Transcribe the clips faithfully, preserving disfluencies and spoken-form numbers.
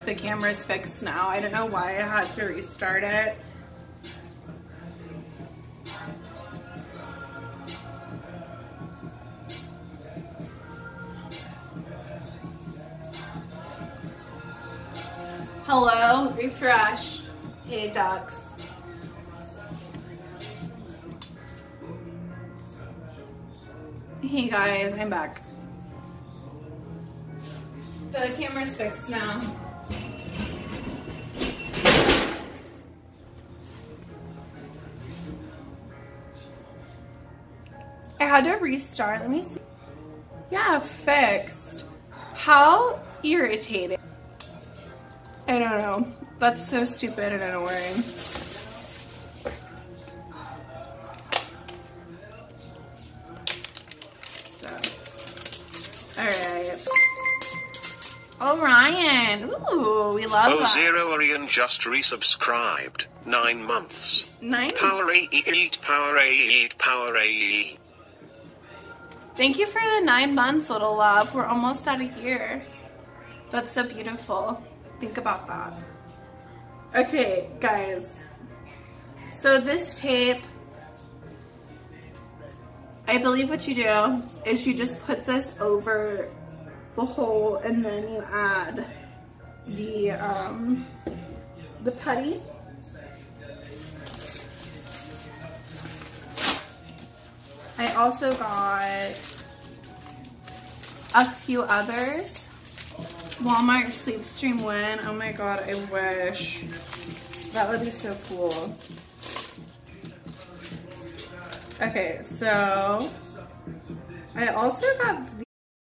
the camera's fixed now. I don't know why I had to restart it. Hello, refresh. Hey, ducks. Hey guys, I'm back. The camera's fixed now. I had to restart. Let me see. Yeah, fixed. How irritating. I don't know. That's so stupid and annoying. So, alright. Oh, Ryan. Ooh, we love oh, that. Zero Orion just resubscribed. Nine months. Nine? Power A E, eat power A E, eat power A E. Thank you for the nine months, little love. We're almost at a year. That's so beautiful. Think about that. Okay, guys. So this tape, I believe what you do is you just put this over the hole and then you add the um, the putty. I also got a few others. Walmart Sleepstream Win. Oh my god, I wish. That would be so cool. Okay, so I also got the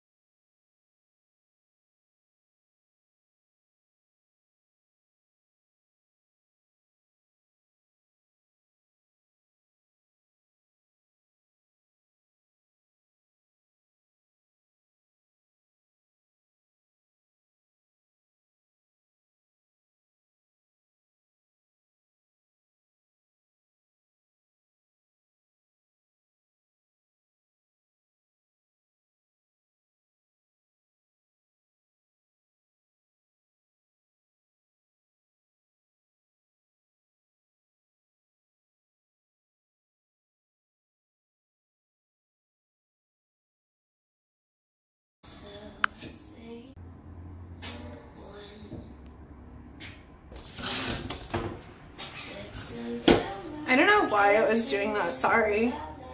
I don't know why it was doing that, sorry.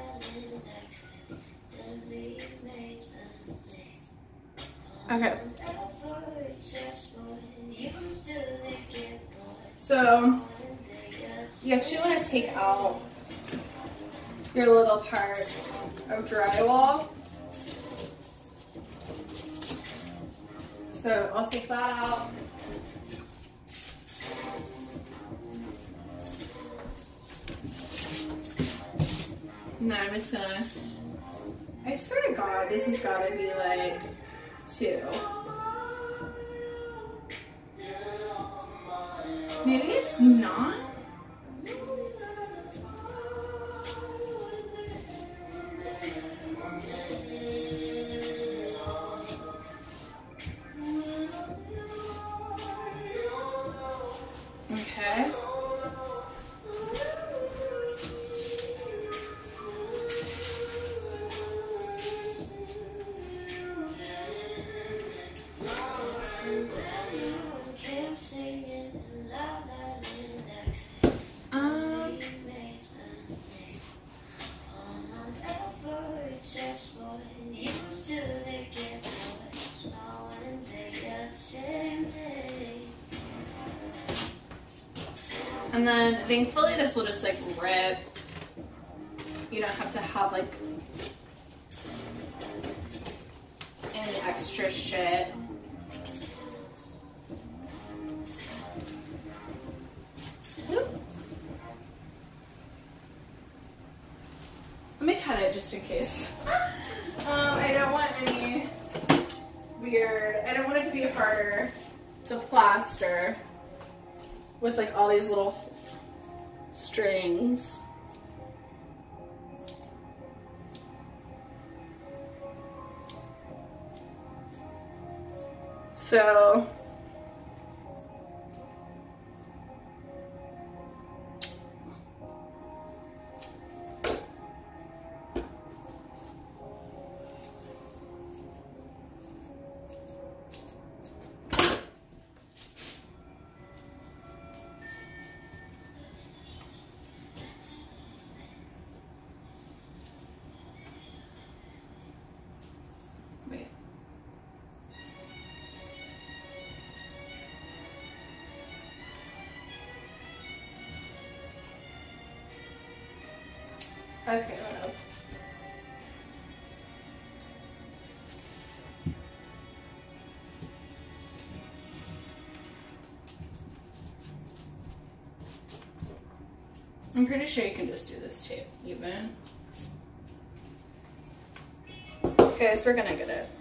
Okay. So, you actually want to take out your little part of drywall. So, I'll take that out. Now I'm just gonna, I swear to God, this has gotta be like two. Maybe it's not. Okay. Um, and then thankfully this will just like rip. You don't have to have like any extra shit. Let me cut it just in case. Um, I don't want any weird, I don't want it to be harder to plaster with like all these little strings. So Okay, love. I'm pretty sure you can just do this tape even. Guys, we're gonna get it.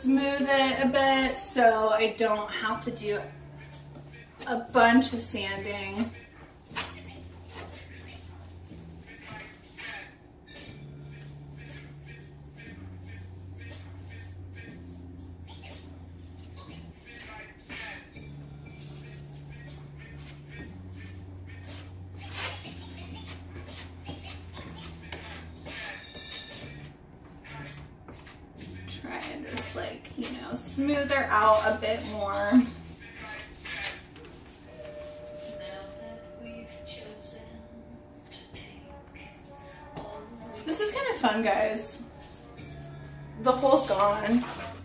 smooth it a bit so I don't have to do a bunch of sanding. Try and just like, you know, smooth her out a bit more. This is kind of fun, guys. The hole's gone.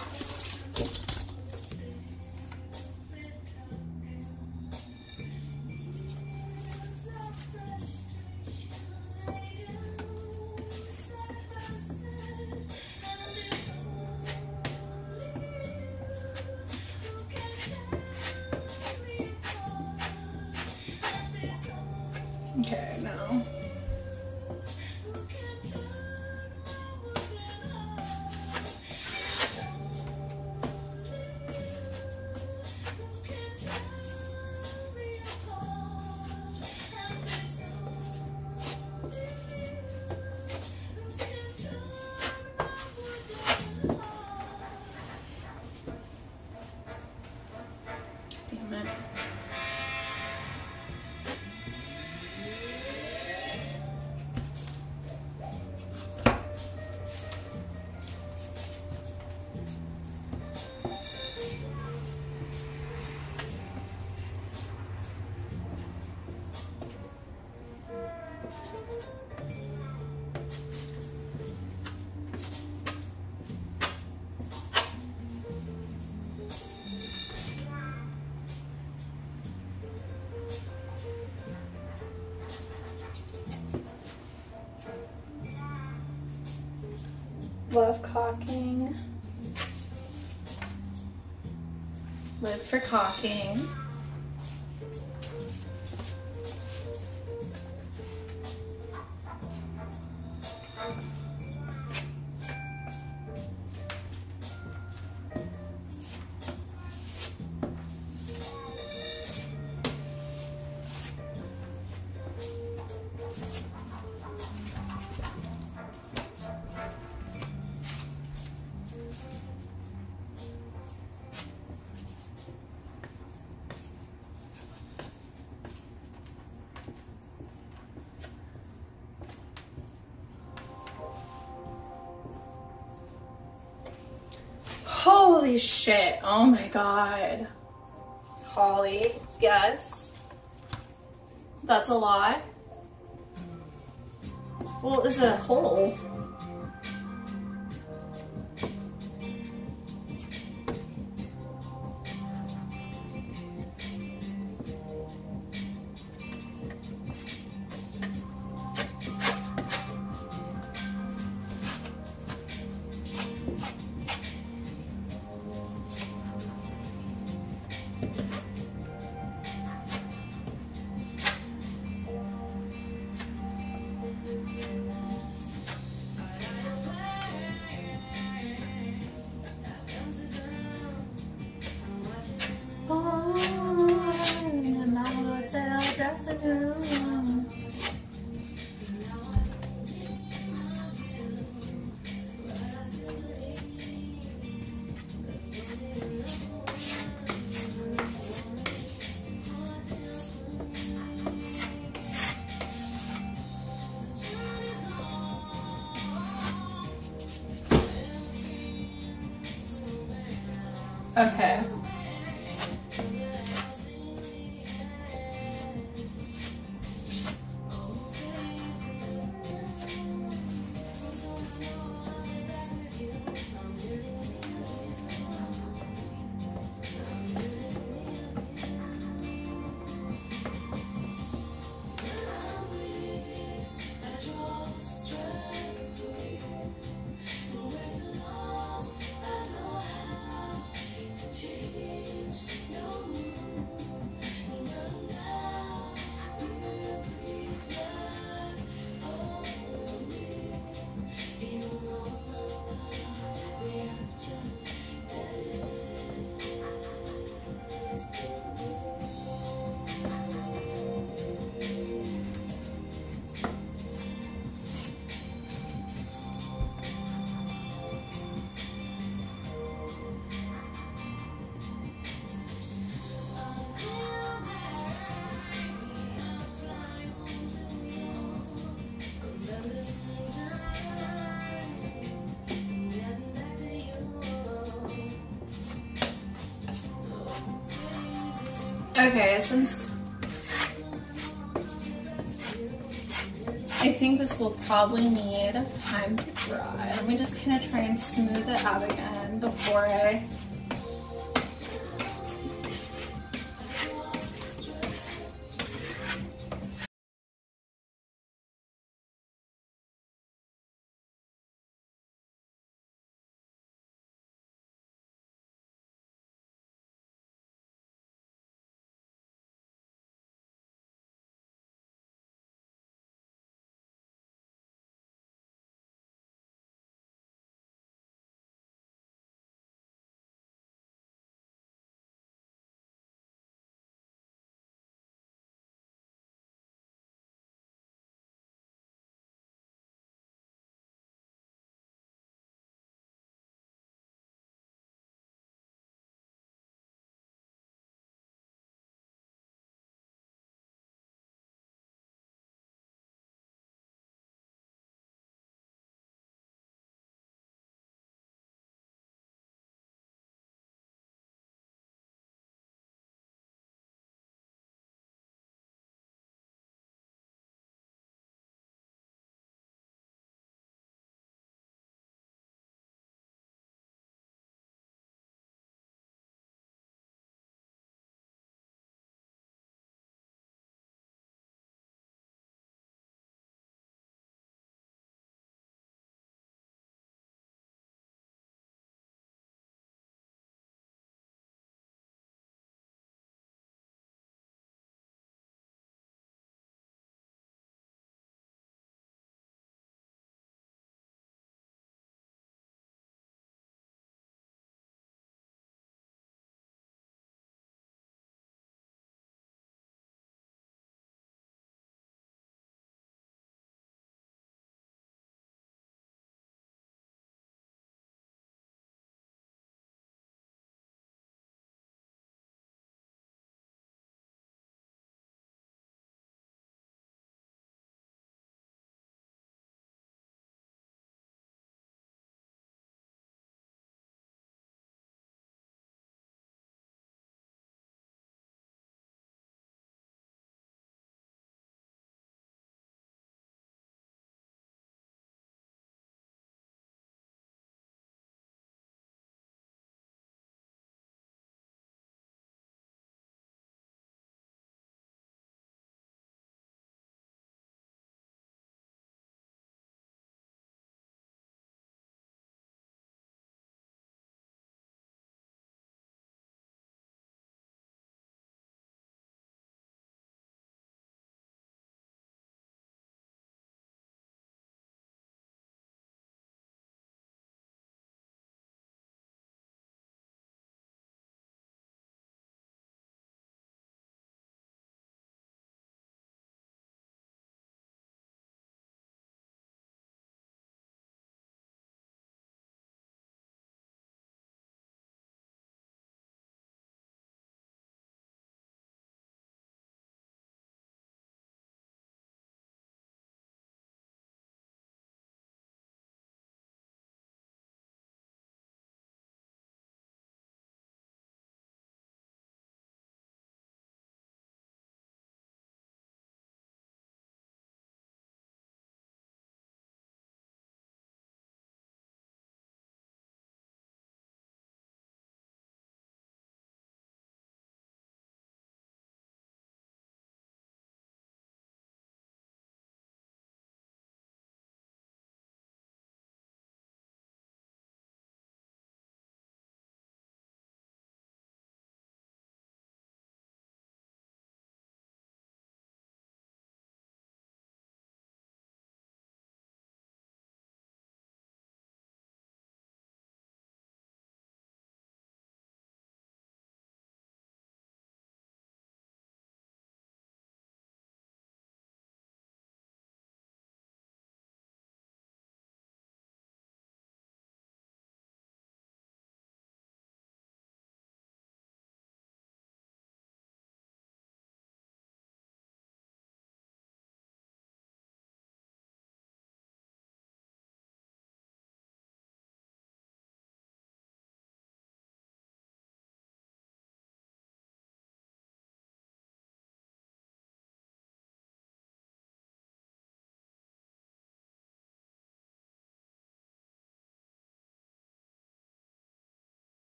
Okay, now. Damn it. Love caulking. Live for caulking. Holy shit, oh my god. Holly, yes. That's a lot. Well, it's a hole. Okay. Change. Okay, since I think this will probably need time to dry, let me just kind of try and smooth it out again before I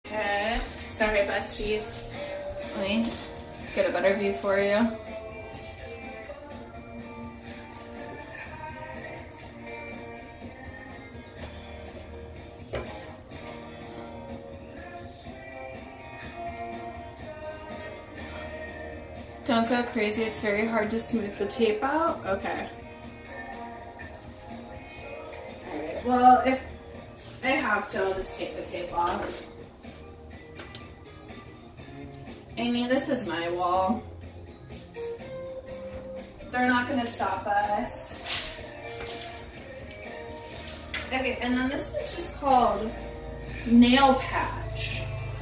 Okay. Sorry, besties. Let me get a better view for you. Don't go crazy, it's very hard to smooth the tape out. Okay. Alright, well, if I have to, I'll just take the tape off. I mean, this is my wall. They're not gonna stop us. Okay, and then this is just called Nail Patch.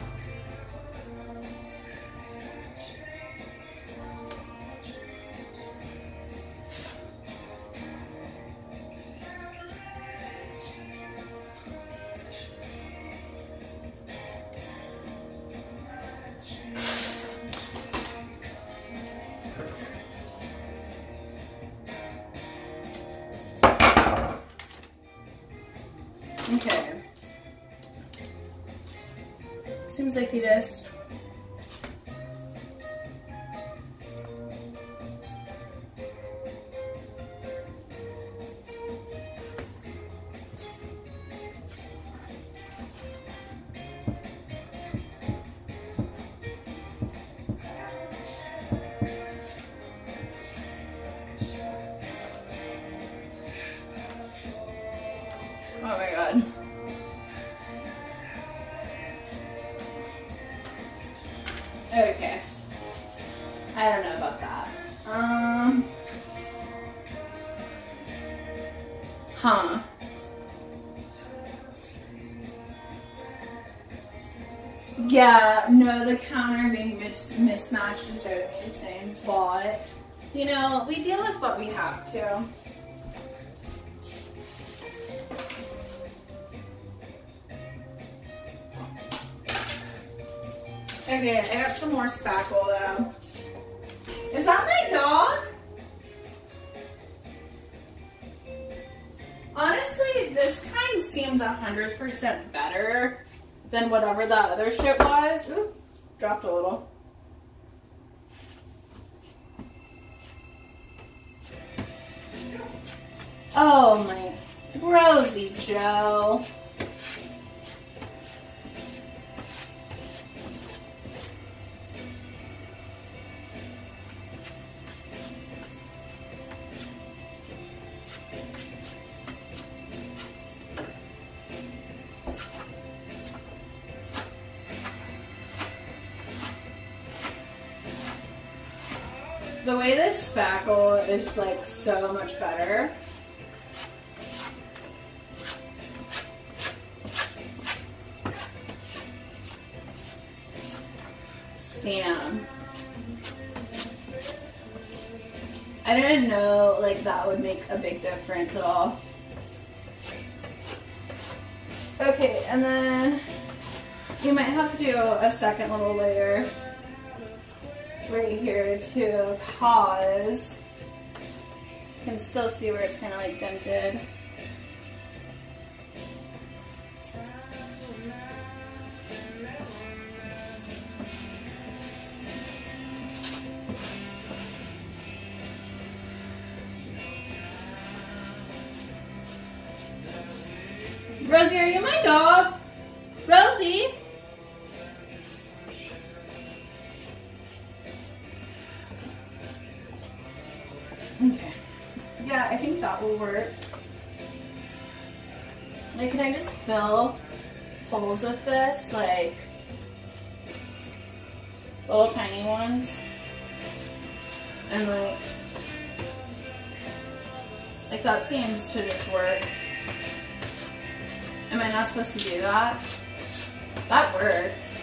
Okay. Seems like he just Oh my god. okay. I don't know about that. Um. Huh. Yeah, no, the counter being mis mismatched is driving me insane. But, you know, we deal with what we have to. Okay, I got some more spackle though. Is that my dog? Honestly, this kind seems one hundred percent better than whatever that other shit was. Ooh, dropped a little. Oh my, Rosie Joe. The way this spackle is like so much better. Damn. I didn't know like that would make a big difference at all. Okay, and then you might have to do a second little layer right here too, because you can still see where it's kind of like dented. Rosie, are you my dog? Rosie? Okay. Yeah, I think that will work. Like, can I just fill holes with this? Like, little tiny ones? And like, like that seems to just work. Am I not supposed to do that? That works.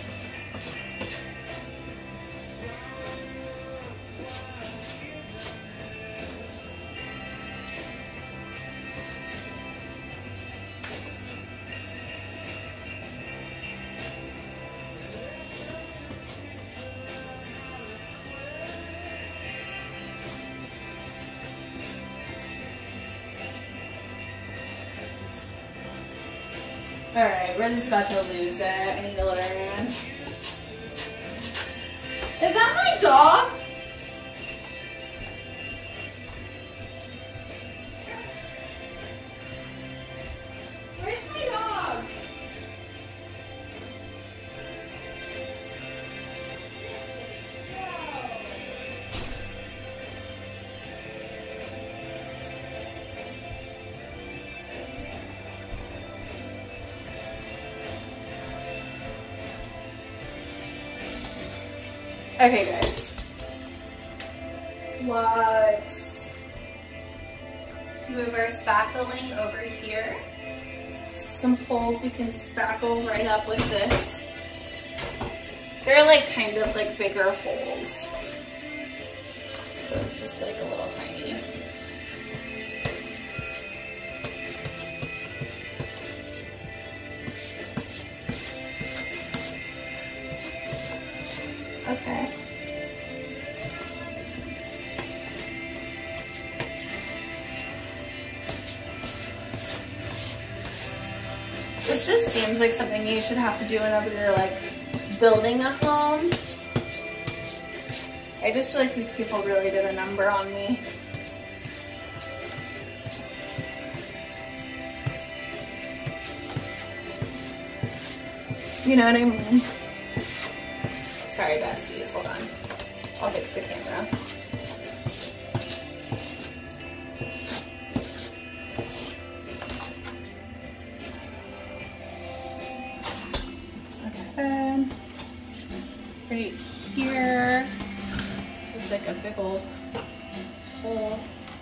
Alright, Riz is about to lose it. I need to let her in. Is that my dog? Where's my dog? Okay, guys. Let's move our spackling over here. Some holes we can spackle right up with this. They're like kind of like bigger holes. So it's just like a little tiny. Okay. This just seems like something you should have to do whenever you're like building a home. I just feel like these people really did a number on me. You know what I mean? Sorry, besties, hold on. I'll fix the camera. Okay. Right here. There's like a big old hole.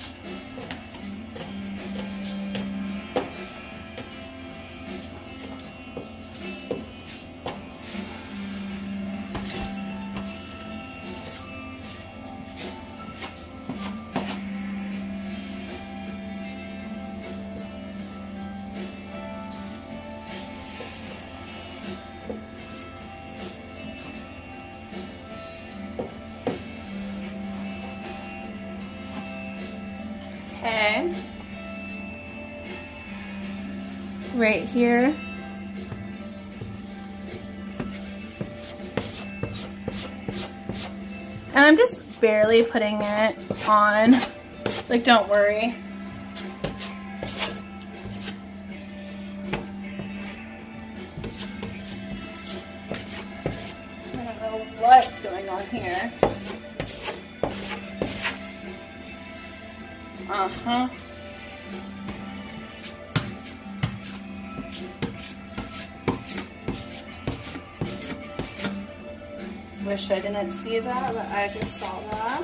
Okay, right here. And I'm just barely putting it on, like don't worry. I don't know what's going on here. Uh-huh. Wish I didn't see that, but I just saw that.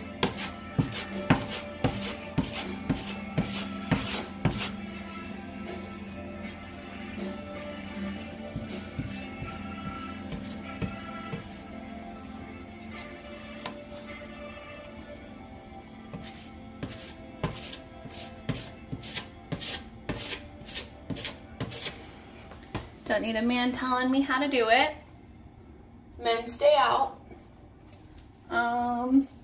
Don't need a man telling me how to do it. Men stay out. Um,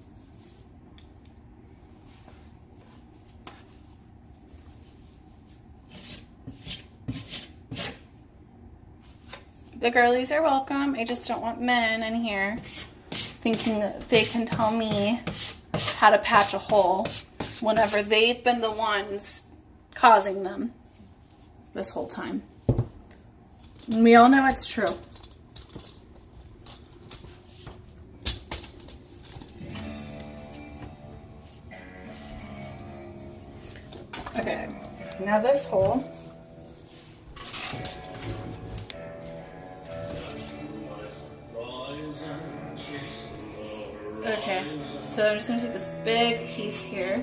the girlies are welcome. I just don't want men in here thinking that they can tell me how to patch a hole whenever they've been the ones causing them this whole time. And we all know it's true. Okay, now this hole. Okay, so I'm just gonna take this big piece here.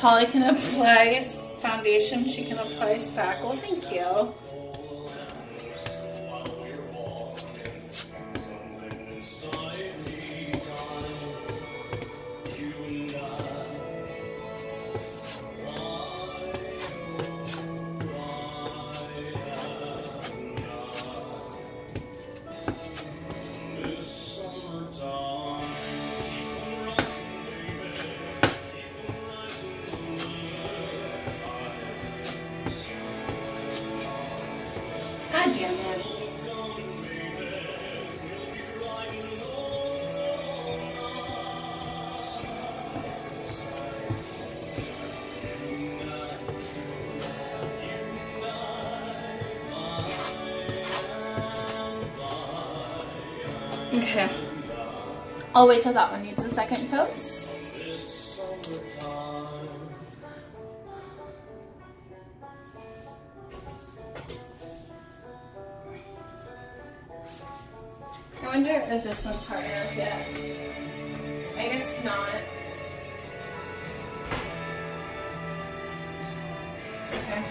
Holly can apply foundation, she can apply spackle. Thank you. God damn it. Okay. I'll wait till that one needs a second coat. I wonder if this one's hard enough yet. I guess not. Okay.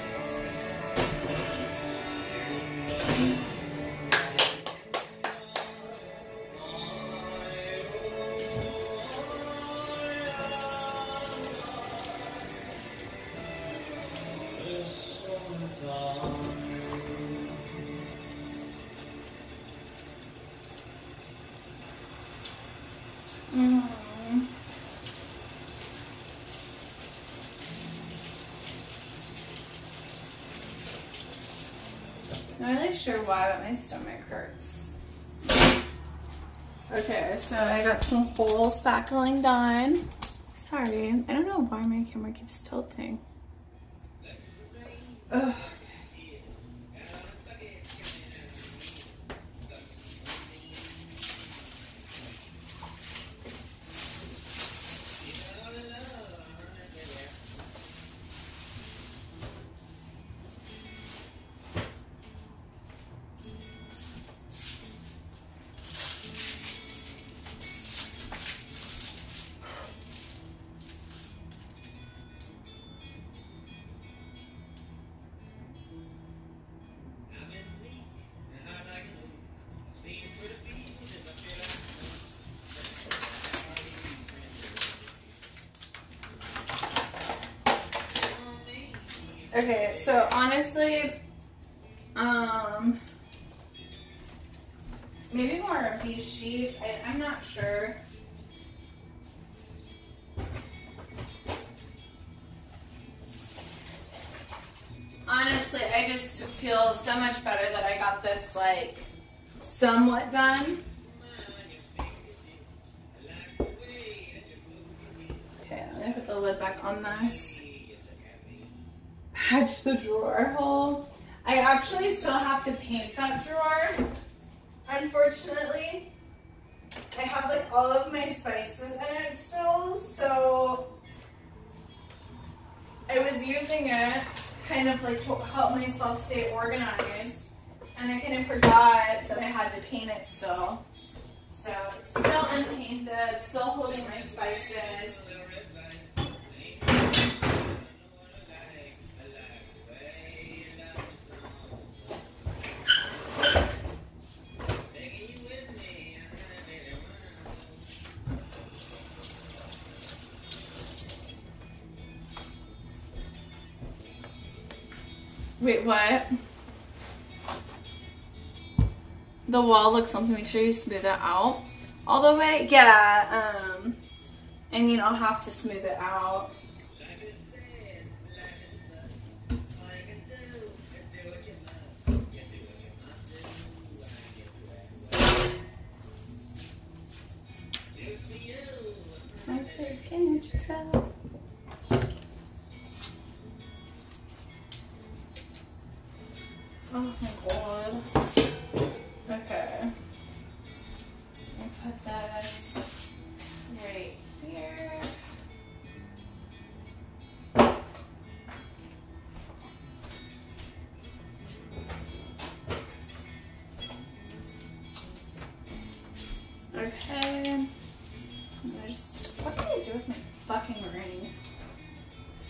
Mm. I'm not really sure why, but my stomach hurts. Okay, so I got some whole spackling done. Sorry, I don't know why my camera keeps tilting. Ugh. Okay, so honestly, um, maybe more of these sheets. I, I'm not sure. Honestly, I just feel so much better that I got this like somewhat done. Okay, I'm gonna put the lid back on this. Patch the drawer hole. I actually still have to paint that drawer, unfortunately. I have like all of my spices in it still, so I was using it kind of like to help myself stay organized, and I kind of forgot that I had to paint it still. So it's still unpainted, still holding my spices. Wait, what? The wall looks something. Make sure you smooth it out all the way. Yeah, um, I mean, I'll have to smooth it out. Okay, can't you tell? Oh my god. Okay. I'll put this right here. Okay. I'm just, what can I do with my fucking ring?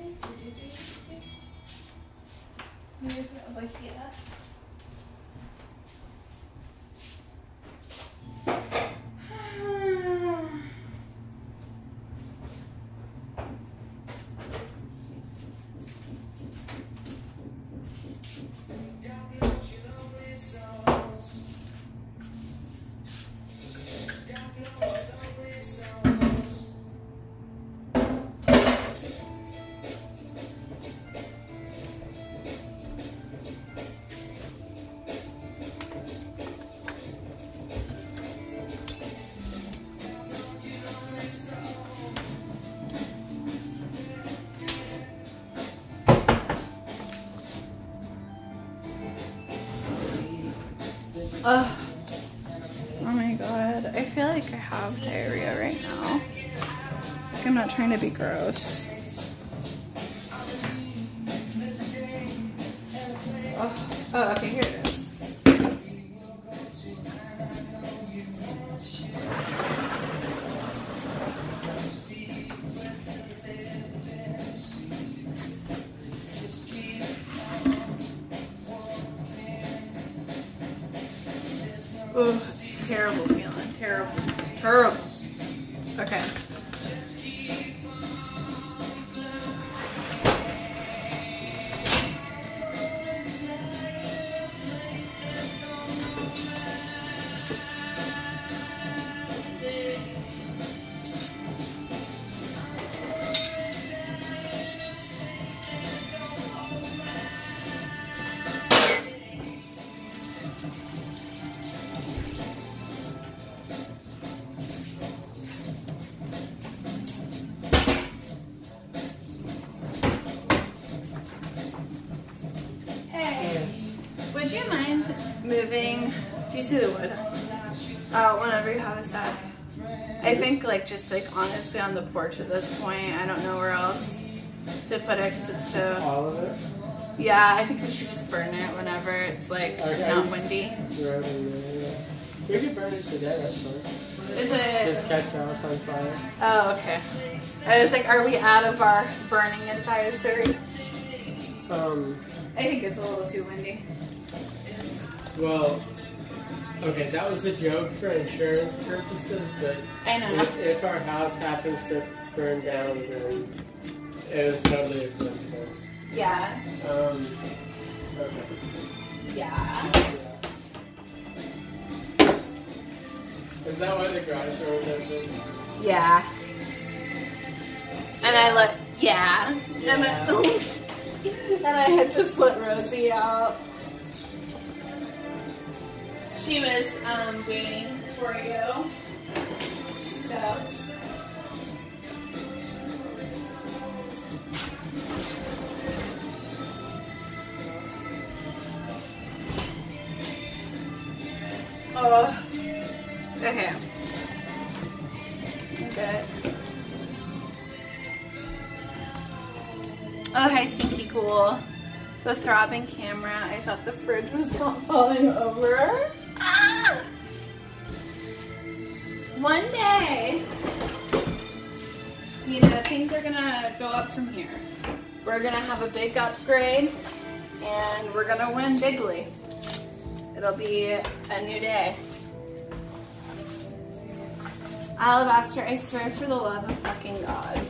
Ugh. Oh my god. I feel like I have diarrhea right now. Like I'm not trying to be gross. Oh, oh okay, here it is. Ugh, terrible feeling. Terrible. Terrible. Okay. Would you mind moving? Do you see the wood? Uh, whenever you have a sec. I think like just like honestly on the porch at this point. I don't know where else to put it because it's so. All of it? Yeah, I think we should just burn it whenever it's like Okay. not windy. We could burn it today, that's fine. Is Just it? catch the house on fire. Oh, okay. I was like, are we out of our burning advisory? Um, I think it's a little too windy. well, okay, that was a joke for insurance purposes, but I know. if, if our house happens to burn down, then it was totally a coincidence. Yeah. Um, okay. Yeah. Yeah. Is that why the garage door was open? Yeah. And I let, yeah. And, I, and I had just let Rosie out. She was um, waiting for you. So. Oh. Okay. Okay. Oh, hi, Stinky Cool. The throbbing camera. I thought the fridge was not falling over. Ah! One day, you know, things are gonna go up from here. We're gonna have a big upgrade, and we're gonna win bigly. It'll be a new day. Alabaster, I swear for the love of fucking God.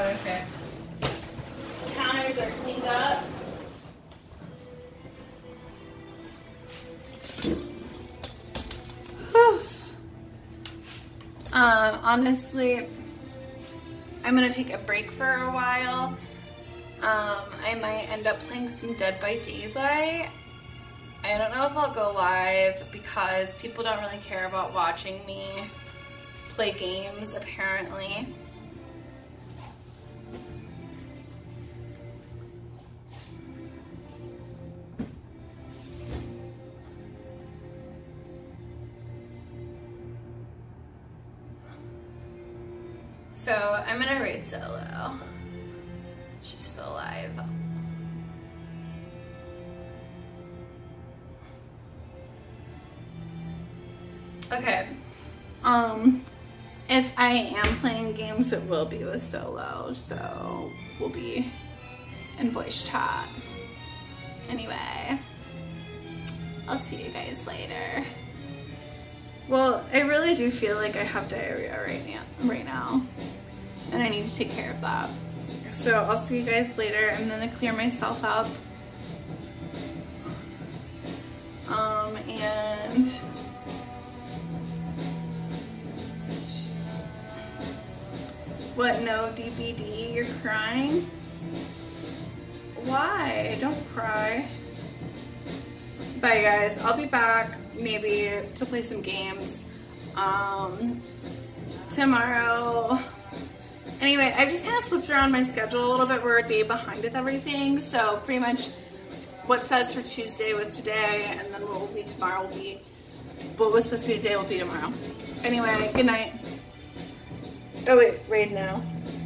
okay. Counters are cleaned up. Whew. Um, honestly, I'm gonna take a break for a while. Um, I might end up playing some Dead by Daylight. I don't know if I'll go live because people don't really care about watching me play games, apparently. So I'm gonna raid solo. She's still alive. Okay. Um, if I am playing games, it will be with solo, so we'll be in voice chat. Anyway, I'll see you guys later. Well, I really do feel like I have diarrhea right now, right now, and I need to take care of that. So I'll see you guys later. I'm gonna clear myself up. Um, and what, no D B D? You're crying? Why? Don't cry. Bye guys, I'll be back maybe to play some games um, tomorrow. Anyway, I've just kind of flipped around my schedule a little bit. We're a day behind with everything, so pretty much what says for Tuesday was today, and then what will be tomorrow will be, what was supposed to be today will be tomorrow. Anyway, good night. Oh wait, raid now.